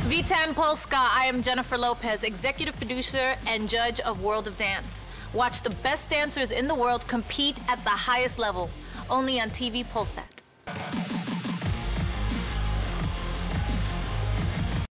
Witam Polska. I am Jennifer Lopez, executive producer and judge of World of Dance. Watch the best dancers in the world compete at the highest level, only on TV Polsat.